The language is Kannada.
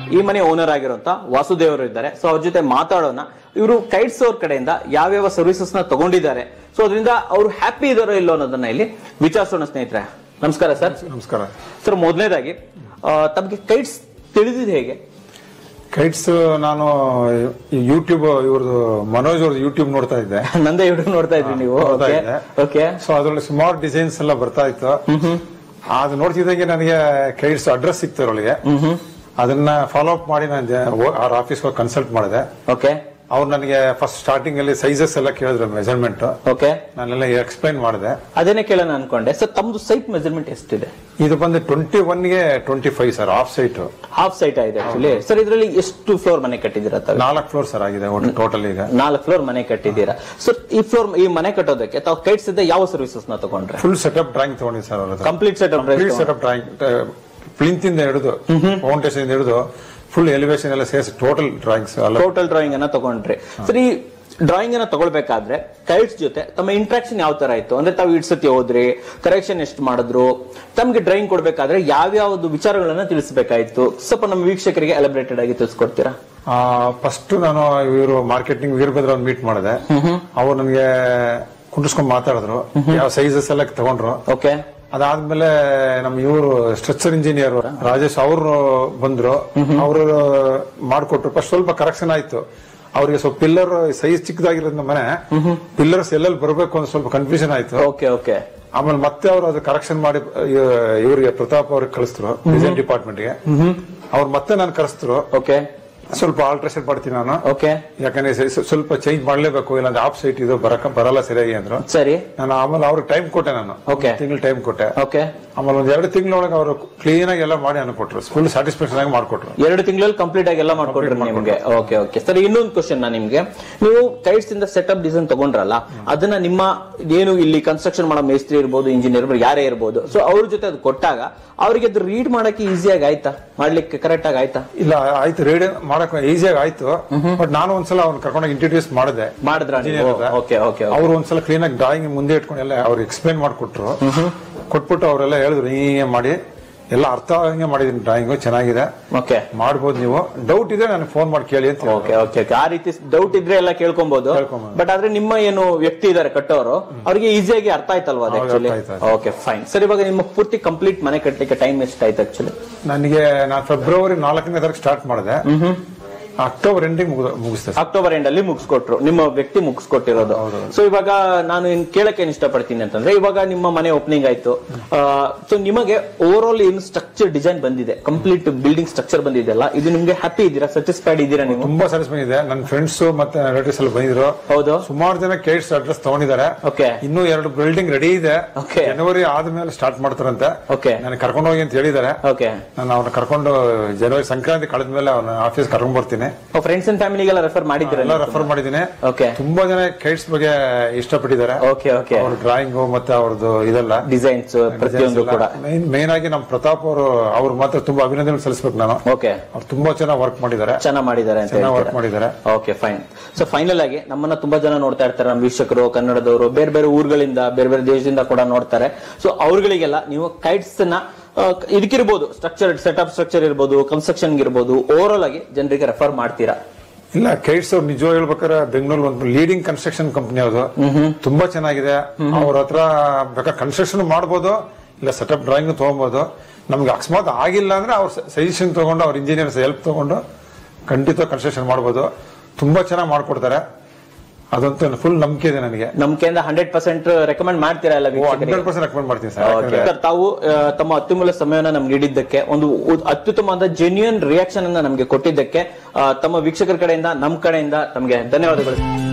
ಈ ಮನೆ ಓನರ್ ಆಗಿರುವಂತ ವಾಸುದೇವ್ ಅವರು ಇದ್ದಾರೆ. ಸೊ ಅವ್ರ ಜೊತೆ ಮಾತಾಡೋಣ. ಇವರು ಕೈಟ್ಸ್ ಅವ್ರ ಕಡೆಯಿಂದ ಯಾವ್ಯಾವ ಸರ್ವಿಸಸ್ ನ ತಗೊಂಡಿದ್ದಾರೆ, ಸೊ ಅದರಿಂದ ಅವರು ಹ್ಯಾಪಿ ಇದಾರೋ ಇಲ್ಲೋ ಅನ್ನೋದನ್ನ ಇಲ್ಲಿ ವಿಚಾರಿಸೋಣ ಸ್ನೇಹಿತರೆ. ನಮಸ್ಕಾರ ಸರ್. ನಮಸ್ಕಾರ ಸರ್. ಮೊದಲನೇದಾಗಿ ತಮಗೆ ಕೈಟ್ಸ್ ತಿಳಿದಿದೆ ಹೇಗೆ? ಕೈಟ್ಸ್ ನಾನು ಯೂಟ್ಯೂಬ್ ಇವ್ರದ್ದು ಮನೋಜ್ ಅವ್ರದ್ದು ಯೂಟ್ಯೂಬ್ ನೋಡ್ತಾ ಇದ್ದೆ. ನಂದೇ ಯೂಟ್ಯೂಬ್ ನೋಡ್ತಾ ಇದ್ರಿ ನೀವು? ಓಕೆ. ಸೊ ಅದ್ರಲ್ಲಿ ಸುಮಾರು ಡಿಸೈನ್ಸ್ ಎಲ್ಲ ಬರ್ತಾ ಇತ್ತು. ಅದು ನೋಡ್ತಿದ್ದಂಗೆ ನನಗೆ ಕೈಟ್ಸ್ ಅಡ್ರೆಸ್ ಸಿಕ್ತು ಅವಳಿಗೆ. ಅದನ್ನ ಫಾಲೋ ಅಪ್ ಮಾಡಿ ನಾನು ಅವ್ರ ಆಫೀಸ್ ಕನ್ಸಲ್ಟ್ ಮಾಡಿದೆ. ಓಕೆ. ಅವ್ರು ನನಗೆ ಫಸ್ಟ್ ಸ್ಟಾರ್ಟಿಂಗ್ ಅಲ್ಲಿ ಸೈಜಸ್ ಎಲ್ಲ ಕೇಳಿದ್ರು, ಮೆಜರ್ಮೆಂಟ್. ಓಕೆ. ನಾನೆಲ್ಲ ಎಕ್ಸ್ಪ್ಲೈನ್ ಮಾಡಿದೆ. ಅದನ್ನೇ ಕೇಳೋಣ ಅನ್ಕೊಂಡೆ. ಸರ್ ತಮ್ದು ಸೈಟ್ ಮೆಜರ್ಮೆಂಟ್ ಎಷ್ಟಿದೆ? ಇದು ಬಂದು 21 ಗೆ 25 sir. Half site. Half site ಆಗಿದೆ ಆಕ್ಚುಲಿ. ಸರ್ ಇದರಲ್ಲಿ ಎಷ್ಟು ಫ್ಲೋರ್ ಮನೆ ಕಟ್ಟಿದ್ದೀರಾ? 4 ಫ್ಲೋರ್ ಸರ್ ಆಗಿದೆ ಟೋಟಲ್. ಈಗ 4 ಫ್ಲೋರ್ ಮನೆ ಕಟ್ಟಿದ್ದೀರಾ. ಸರ್ ಈ ಮನೆ ಕಟ್ಟೋದಕ್ಕೆ ತಾವು ಕೈಟ್ಸ್ ಇಂದ ಯಾವ ಸರ್ವಿಸಸ್ ನ ತಗೊಂಡ್ರೆ? ಫುಲ್ ಸೆಟಪ್ ಡ್ರಾಯಿಂಗ್ ತಗೊಂಡಿದ್ದೆ ಸರ್ ಅವರು. ಕಂಪ್ಲೀಟ್ ಸೆಟಪ್ ಡ್ರಾಯಿಂಗ್, ಪ್ಲಿಂತ್ ಇಂದ ಹಿಡಿದು ಫೌಂಡೇಶನ್ ಇಂದ ಹಿಡಿದು ಫುಲ್ ಎಲಿವೇಶನ್ ಎಲ್ಲ ಸೇರಿಸಿ ಟೋಟಲ್ ಡ್ರಾಯಿಂಗ್ ಅನ್ನ ತಗೊಂಡ್ರಿ. ಸರಿ, ಡ್ರಾಯಿಂಗ್ ಅನ್ನ ತಗೊಳ್ಬೇಕಾದ್ರೆ ಕೈಟ್ಸ್ ಜೊತೆ ತಮ್ಮ ಇಂಟ್ರಾಕ್ಷನ್ ಯಾವ ತರ ಇತ್ತು? ಅಂದ್ರೆ ತಾವು ಇಡ್ಸತಿ ಹೋದ್ರಿ, ಕರೆಕ್ಷನ್ ಎಷ್ಟು ಮಾಡಿದ್ರು, ತಮ್ಗೆ ಡ್ರಾಯಿಂಗ್ ಕೊಡ್ಬೇಕಾದ್ರೆ ಯಾವ್ಯಾವ್ದು ವಿಚಾರಗಳನ್ನ ತಿಳಿಸಬೇಕಾಯ್ತು? ಸ್ವಲ್ಪ ನಮ್ಮ ವೀಕ್ಷಕರಿಗೆ ಎಲಬ್ರೇಟೆಡ್ ಆಗಿ ತಿಳಿಸ್ಕೊಡ್ತೀರಾ? ಫಸ್ಟ್ ನಾನು ಇವರು ಮಾರ್ಕೆಟಿಂಗ್ ವೀರಭದ್ರ ಮೀಟ್ ಮಾಡಿದೆ. ಅವ್ರು ನನಗೆ ಕುಂಡಿಸ್ಕೊಂಡ್ ಮಾತಾಡಿದ್ರು, ಯಾವ ಸೈಜಸ್ ಎಲ್ಲ ತಗೊಂಡ್ರು. ಓಕೆ. ಅದಾದ್ಮೇಲೆ ನಮ್ ಇವರು ಸ್ಟ್ರಕ್ಚರ್ ಇಂಜಿನಿಯರ್ ರಾಜೇಶ್ ಅವರು ಬಂದ್ರು. ಅವರು ಮಾಡ್ಕೊಟ್ರು. ಫಸ್ಟ್ ಸ್ವಲ್ಪ ಕರೆಕ್ಷನ್ ಆಯ್ತು. ಅವ್ರಿಗೆ ಸ್ವಲ್ಪ ಪಿಲ್ಲರ್ ಸೈಜ್ ಚಿಕ್ಕದಾಗಿರೋದ್ ಮನೆ, ಪಿಲ್ಲರ್ಸ್ ಎಲ್ಲೆಲ್ಲಿ ಬರಬೇಕು ಅಂತ ಸ್ವಲ್ಪ ಕನ್ಫ್ಯೂಷನ್ ಆಯ್ತು. Okay okay. ಆಮೇಲೆ ಮತ್ತೆ ಅವರು ಅದು ಕರೆಕ್ಷನ್ ಮಾಡಿ ಇವರಿಗೆ ಪ್ರತಾಪ್ ಅವ್ರಿಗೆ ಕಳಿಸ್ತರು, ಡಿಸೈನ್ ಡಿಪಾರ್ಟ್ಮೆಂಟ್ ಗೆ. ಅವ್ರು ಮತ್ತೆ ನಾನು ಕರೆಸ್ತರು. ಓಕೆ. ಸ್ವಲ್ಪ ಆಲ್ಟ್ರೇಷನ್ ಮಾಡ್ತೀನಿ ನಾನು. ಓಕೆ. ಯಾಕಂದ್ರೆ ಸ್ವಲ್ಪ ಚೇಂಜ್ ಮಾಡ್ಲೇಬೇಕು, ಇಲ್ಲಾಂದ್ರೆ ಆಫ್ ಸೈಟ್ ಇದು ಬರಲ್ಲ ಸರಿಯಾಗಿ ಅಂದ್ರು. ಸರಿ. ನಾನು ಆಮೇಲೆ ಅವ್ರಿಗೆ ಟೈಮ್ ಕೊಟ್ಟೆ. ನಾನು ತಿಂಗಳು ಟೈಮ್ ಕೊಟ್ಟೆ. ಓಕೆ. ಆಮೇಲೆ ಒಂದ್ 2 ತಿಂಗಳೊಳಗೆ ಅವರು ಕ್ಲೀನ್ ಆಗಿ ಎಲ್ಲ ಮಾಡಿ ಅನ್ಕೊಟ್ರು. ಫುಲ್ ಸ್ಯಾಟಿಸ್ಫ್ಯಾಕ್ಷನ್ ಆಗಿ ಮಾಡ್ಕೊಟ್ರು. 2 ತಿಂಗಳಲ್ಲಿ ಕಂಪ್ಲೀಟ್ ಆಗಿ ಎಲ್ಲ ಮಾಡ್ಕೊಟ್ರು ನಿಮ್ಗೆ? Okay okay. ಸರ್, ಇನ್ನೊಂದು ಕ್ವಶನ್ ನಿಮ್ಗೆ, ನೀವು ಕೈಟ್ಸ್ ಇಂದ ಸೆಟಪ್ ಡಿಸೈನ್ ತಗೊಂಡ್ರಲ್ಲ, ಅದನ್ನ ನಿಮ್ಮ ಏನು ಇಲ್ಲಿ ಕನ್ಸ್ಟ್ರಕ್ಷನ್ ಮಾಡೋ ಮೇಸ್ತ್ರಿ ಇರ್ಬೋದು, ಇಂಜಿನಿಯರ್ ಯಾರೇ ಇರ್ಬೋದು, ಸೊ ಅವ್ರ ಜೊತೆ ಅದು ಕೊಟ್ಟಾಗ ಅವ್ರಿಗೆ ಅದು ರೀಡ್ ಮಾಡಕ್ಕೆ ಈಸಿಯಾಗಿ ಆಯ್ತಾ? ಮಾಡ್ಲಿಕ್ಕೆ ಕರೆಕ್ಟ್ ಆಗಿ ಆಯ್ತಾ? ಇಲ್ಲ, ಆಯ್ತು. ರೀಡ್ ಮಾಡಕ್ ಈಸಿಯಾಗಿ ಆಯ್ತು. ಬಟ್ ನಾನು ಒಂದ್ಸಲ ಅವ್ನ ಕರ್ಕೊಂಡೋಗಿ ಇಂಟ್ರೊಡ್ಯೂಸ್ ಮಾಡಿದ್ರೆ ಅವ್ರು ಒಂದ್ಸಲ ಕ್ಲೀನ್ ಆಗಿ ಡ್ರಾಯಿಂಗ್ ಮುಂದೆ ಇಟ್ಕೊಂಡು ಎಲ್ಲ ಅವ್ರಿಗೆ ಎಕ್ಸ್ಪ್ಲೈನ್ ಮಾಡ್ಕೊಟ್ರು. ಕೊಟ್ಬಿಟ್ಟು ಅವರೆಲ್ಲ ಹೇಳಿದ್ರು, ಹಿಂಗೆ ಮಾಡಿ ಎಲ್ಲ ಅರ್ಥ ಹಂಗೆ ಮಾಡಿದೀನಿ, ಡ್ರಾಯಿಂಗ್ ಚೆನ್ನಾಗಿದೆ, ಮಾಡ್ಬೋದು, ನೀವು ಡೌಟ್ ಇದ್ರೆ ನನಗೆ ಫೋನ್ ಮಾಡಿ ಕೇಳಿ ಅಂತ. ಆ ರೀತಿ ಡೌಟ್ ಇದ್ರೆ ಎಲ್ಲ ಕೇಳ್ಕೊಬಹುದು. ಬಟ್ ಆದ್ರೆ ನಿಮ್ಮ ಏನು ವ್ಯಕ್ತಿ ಇದಾರೆ ಕಟ್ಟೋರು, ಅವ್ರಿಗೆ ಈಸಿಯಾಗಿ ಅರ್ಥ ಆಯ್ತಲ್ವಾ ಅದು ಆಕ್ಚುಲಿ? Okay, fine. ಸರ್, ಇವಾಗ ನಿಮ್ಮ ಪೂರ್ತಿ ಕಂಪ್ಲೀಟ್ ಮನೆ ಕಟ್ಟಲಿಕ್ಕೆ ಟೈಮ್ ಎಷ್ಟಾಯ್ತು ಆಕ್ಚುಲಿ? ನನಗೆ ನಾನು ಫೆಬ್ರವರಿ 4ನೇ ತಾರೀಕು ಸ್ಟಾರ್ಟ್ ಮಾಡಿದೆ. ಅಕ್ಟೋಬರ್ ಎಂಡಿಂಗ್ ಮುಗಿಸ್ತೇನೆ. ಅಕ್ಟೋಬರ್ ಎಂಡ್ ಅಲ್ಲಿ ಮುಗಿಸ್ಕೊಟ್ರು, ನಿಮ್ಮ ವ್ಯಕ್ತಿ ಮುಗಿಸ್ಕೊಟ್ಟಿರೋದು. ಸೊ ಇವಾಗ ನಾನು ಕೇಳಕ್ಕೆ ಏನ್ ಇಷ್ಟಪಡ್ತೀನಿ ಅಂತಂದ್ರೆ, ಇವಾಗ ನಿಮ್ಮ ಮನೆ ಓಪನಿಂಗ್ ಆಯ್ತು. ಸೊ ನಿಮಗೆ ಓವರ್ ಆಲ್ ಏನು ಸ್ಟ್ರಕ್ಚರ್ ಡಿಸೈನ್ ಬಂದಿದೆ, ಕಂಪ್ಲೀಟ್ ಬಿಲ್ಡಿಂಗ್ ಸ್ಟ್ರಕ್ಚರ್ ಬಂದಿದೆಲ್ಲ, ಇದು ನಿಮ್ಗೆ ಹ್ಯಾಪಿ ಇದ್ದೀರಾ, ಸ್ಯಾಟಿಸ್ಫೈಡ್ ಇದ್ದೀರಾ ನೀವು? ತುಂಬಾ ಸ್ಯಾಟಿಸ್ಫೈಡ್ ಇದೆ. ನನ್ನ ಫ್ರೆಂಡ್ಸ್ ಮತ್ತೆ ರಿಲೇಟಿವ್ಸ್ ಎಲ್ಲ ಬಂದಿದ್ರು. ಹೌದು, ಸುಮಾರು ಜನ ಕೈಟ್ಸ್ ಅಡ್ರೆಸ್ ತಗೊಂಡಿದ್ದಾರೆ. ಇನ್ನೂ 2 ಬಿಲ್ಡಿಂಗ್ ರೆಡಿ ಇದೆ. ಜನವರಿ ಆದ್ಮೇಲೆ ಸ್ಟಾರ್ಟ್ ಮಾಡ್ತಾರಂತೆ. ನನಗೆ ಕರ್ಕೊಂಡು ಹೋಗಿ ಅಂತ ಹೇಳಿದ್ದಾರೆ. ನಾನು ಅವ್ರನ್ನ ಕರ್ಕೊಂಡು ಜನವರಿ ಸಂಕ್ರಾಂತಿ ಕಳೆದ ಮೇಲೆ ಅವ್ನ ಆಫೀಸ್ ಕರ್ಕೊಂಡ್ ಬರ್ತೀನಿ. ಫ್ರೆಂಡ್ಸ್ ಅಂಡ್ ಫ್ಯಾಮಿಲಿಗೆಲ್ಲ ರೆಫರ್ ಮಾಡಿದ್ದೀರಾ? ರೆಫರ್ ಮಾಡಿದ್ದೀನಿ. ತುಂಬಾ ಜನ ಕೈಟ್ಸ್ ಬಗ್ಗೆ ಇಷ್ಟಪಟ್ಟಿದ್ದಾರೆ. ಅವ್ರ ಡ್ರಾಯಿಂಗ್ ಮತ್ತೆ ಅವ್ರದ್ದು ಇದೆಲ್ಲ ಡಿಸೈನ್ಸ್ ಪ್ರತಿಯೊಂದು ಕೂಡ. ಮೇನ್ ಆಗಿ ನಮ್ಮ ಪ್ರತಾಪ್ ಅವ್ರು ಮಾತ್ರ ತುಂಬಾ ಅಭಿನಂದನೆ ಸಲ್ಲಿಸಬೇಕು ನಾನು. ಅವ್ರು ತುಂಬಾ ಚೆನ್ನಾಗಿ ವರ್ಕ್ ಮಾಡಿದ್ದಾರೆ. ವರ್ಕ್ ಮಾಡಿದ್ದಾರೆ. Okay, fine. ಸೊ ಫೈನಲ್ ಆಗಿ ನಮ್ಮನ್ನ ತುಂಬಾ ಜನ ನೋಡ್ತಾ ಇರ್ತಾರೆ, ನಮ್ಮ ವೀಕ್ಷಕರು, ಕನ್ನಡದವರು, ಬೇರೆ ಬೇರೆ ಊರುಗಳಿಂದ, ಬೇರೆ ಬೇರೆ ದೇಶದಿಂದ ಕೂಡ ನೋಡ್ತಾರೆ. ಸೊ ಅವ್ರಗಳಿಗೆಲ್ಲ ನೀವು ಕೈಟ್ಸ್ ನ ಇದಕ್ಕಿರ್ಬೋದು, ಸ್ಟ್ರಕ್ಚರ್ ಸೆಟಪ್ ಸ್ಟ್ರಕ್ಚರ್ ಇರ್ಬೋದು, ಕನ್ಸ್ಟ್ರಕ್ಷನ್ ಇರ್ಬೋದು, ಓವರ್ ಆಲ್ ಆಗಿ ಜನರಿಗೆ ರೆಫರ್ ಮಾಡ್ತೀರಾ? ಇಲ್ಲ, ಕೈಟ್ಸ್ ಅವ್ರು ನಿಜವಾಗಿ ಹೇಳ್ಬೇಕಾದ್ರೆ ಬೆಂಗಳೂರು ಒಂದು ಲೀಡಿಂಗ್ ಕನ್ಸ್ಟ್ರಕ್ಷನ್ ಕಂಪನಿ ಅದು. ತುಂಬಾ ಚೆನ್ನಾಗಿದೆ. ಅವ್ರ ಹತ್ರ ಬೇಕಾದ್ರೆ ಕನ್ಸ್ಟ್ರಕ್ಷನ್ ಮಾಡ್ಬೋದು, ಇಲ್ಲ ಸೆಟಪ್ ಡ್ರಾಯಿಂಗ್ ತಗೊಬಹುದು. ನಮ್ಗೆ ಅಕಸ್ಮಾತ್ ಆಗಿಲ್ಲ ಅಂದ್ರೆ ಅವ್ರ ಸಜೆಷನ್ ತಗೊಂಡು, ಅವ್ರ ಇಂಜಿನಿಯರ್ಸ್ ಹೆಲ್ಪ್ ತಗೊಂಡು ಖಂಡಿತ ಕನ್ಸ್ಟ್ರಕ್ಷನ್ ಮಾಡ್ಬೋದು. ತುಂಬಾ ಚೆನ್ನಾಗಿ ಮಾಡ್ಕೊಡ್ತಾರೆ. ಅದಂತೂ ಫುಲ್ ನಂಬಿಕೆ ಇದೆ ನನಗೆ. ನಂಬಿಕೆಯಿಂದ 100% ರೆಕಮೆಂಡ್ ಮಾಡ್ತೀರಾ? ಎಲ್ಲ 100% ರೆಕಮೆಂಡ್ ಮಾಡ್ತೀನಿ ಸರ್. ತಾವು ತಮ್ಮ ಅತ್ಯುಮೂಲ್ಯ ಸಮಯವನ್ನು ನಮ್ಗೆ ನೀಡಿದ್ದಕ್ಕೆ, ಒಂದು ಅತ್ಯುತ್ತಮವಾದ ಜೆನ್ಯೂನ್ ರಿಯಾಕ್ಷನ್ ಅನ್ನ ನಮ್ಗೆ ಕೊಟ್ಟಿದ್ದಕ್ಕೆ ತಮ್ಮ ವೀಕ್ಷಕರ ಕಡೆಯಿಂದ, ನಮ್ಮ ಕಡೆಯಿಂದ ತಮಗೆ ಧನ್ಯವಾದಗಳು.